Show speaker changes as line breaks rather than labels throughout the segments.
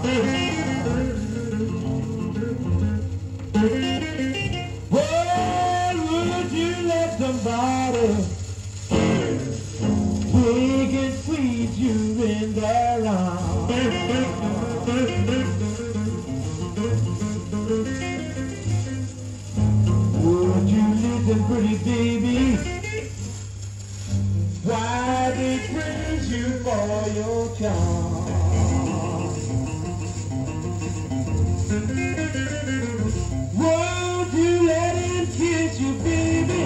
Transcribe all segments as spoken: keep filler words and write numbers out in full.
Well, would you let somebody big and squeeze you in their arms? Would you listen, pretty baby, why they praise you for your charm? Would you let him kiss you, baby,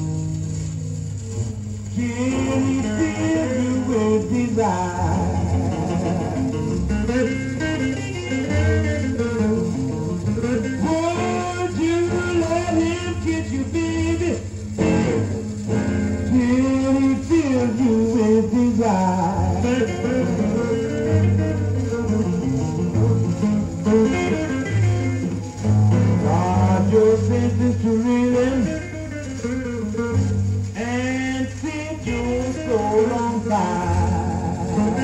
till he fills you with desire? Would you let him kiss you, baby, till he fills you with desire? Start your senses to rhythm and set your soul on fire.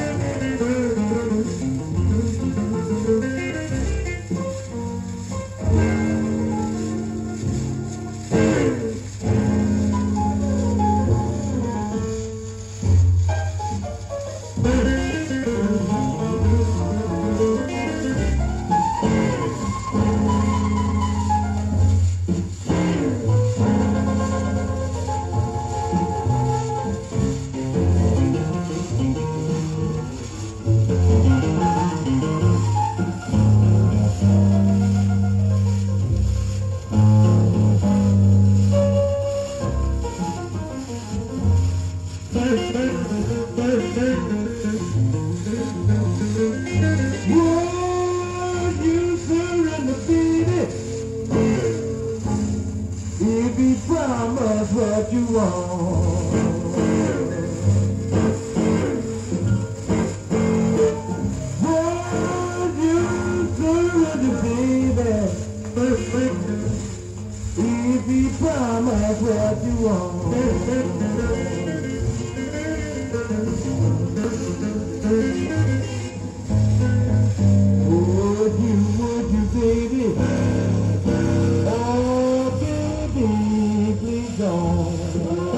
Would you surrender, baby, if he promised what you want? Would you surrender, baby, if he promised what you want? Would you, would you, baby? Oh, baby, please don't.